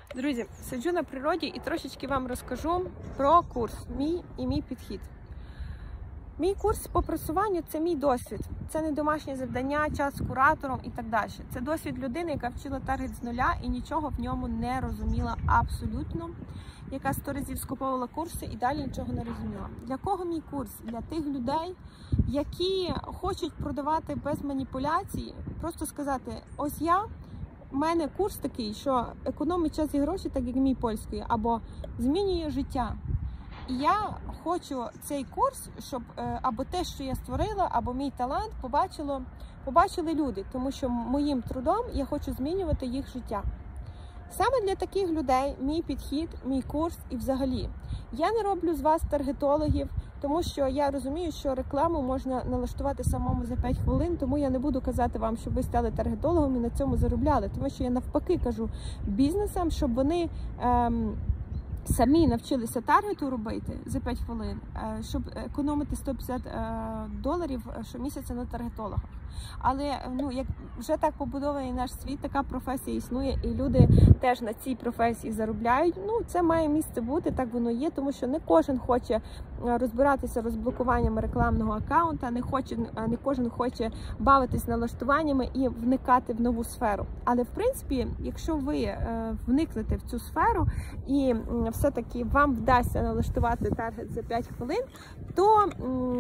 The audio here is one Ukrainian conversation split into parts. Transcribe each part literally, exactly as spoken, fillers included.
Друзі, сиджу на природі і трошечки вам розкажу про курс мій і мій підхід. Мій курс по просуванню – це мій досвід. Це не домашнє завдання, час з куратором і так далі. Це досвід людини, яка вчила таргет з нуля і нічого в ньому не розуміла абсолютно, яка сто разів скуповувала курси і далі нічого не розуміла. Для кого мій курс? Для тих людей, які хочуть продавати без маніпуляцій, просто сказати: ось я, у мене курс такий, що економить час і гроші, так як мій польський, або змінює життя. І я хочу цей курс, щоб або те, що я створила, або мій талант побачило, побачили люди, тому що моїм трудом я хочу змінювати їх життя. Саме для таких людей мій підхід, мій курс і взагалі. Я не роблю з вас таргетологів, тому що я розумію, що рекламу можна налаштувати самому за п'ять хвилин, тому я не буду казати вам, щоб ви стали таргетологом і на цьому заробляли, тому що я навпаки кажу бізнесам, щоб вони ем, самі навчилися таргету робити за п'ять хвилин, щоб економити сто п'ятдесят доларів щомісяця на таргетологах. Але ну, як вже так побудований наш світ, така професія існує, і люди теж на цій професії заробляють. Ну, це має місце бути, так воно є, тому що не кожен хоче розбиратися розблокуванням рекламного аккаунта, не хоче, не кожен хоче бавитись налаштуваннями і вникати в нову сферу. Але в принципі, якщо ви вникнете в цю сферу і все-таки вам вдасться налаштувати таргет за п'ять хвилин, то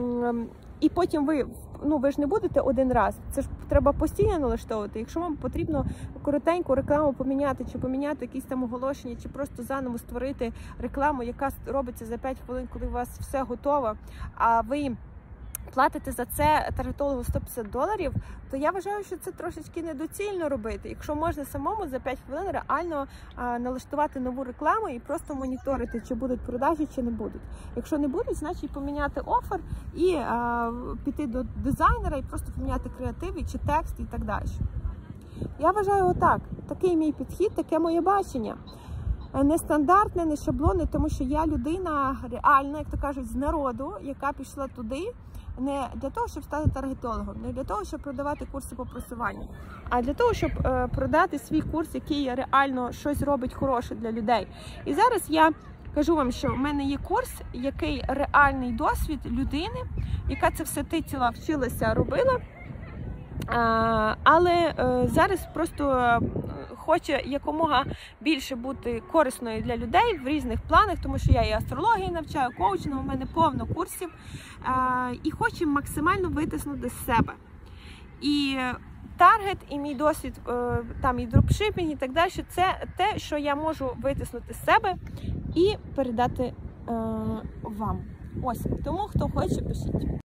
і потім ви, ну ви ж не будете один раз, це ж треба постійно налаштовувати. Якщо вам потрібно коротеньку рекламу поміняти, чи поміняти якісь там оголошення, чи просто заново створити рекламу, яка робиться за п'ять хвилин, коли у вас все готово, а ви платите за це таргетологу сто п'ятдесят доларів, то я вважаю, що це трошечки недоцільно робити. Якщо можна самому за п'ять хвилин реально а, налаштувати нову рекламу і просто моніторити, чи будуть продажі, чи не будуть. Якщо не будуть, значить поміняти офер і а, піти до дизайнера і просто поміняти креативи, чи текст і так далі. Я вважаю отак. Такий мій підхід, таке моє бачення. Нестандартне, не шаблонне, тому що я людина реальна, як то кажуть, з народу, яка пішла туди, не для того, щоб стати таргетологом, не для того, щоб продавати курси по просуванню, а для того, щоб е, продати свій курс, який реально щось робить хороше для людей. І зараз я кажу вам, що в мене є курс, який реальний досвід людини, яка це все тицяла, вчилася, робила, а, але е, зараз просто е, хоче якомога більше бути корисною для людей в різних планах, тому що я і астрології навчаю, коучингу, у мене повно курсів, е, і хочу максимально витиснути з себе. І таргет, і мій досвід, е, там і дропшипінг, і так далі, це те, що я можу витиснути з себе і передати е, вам. Ось, тому хто хоче, пишіть.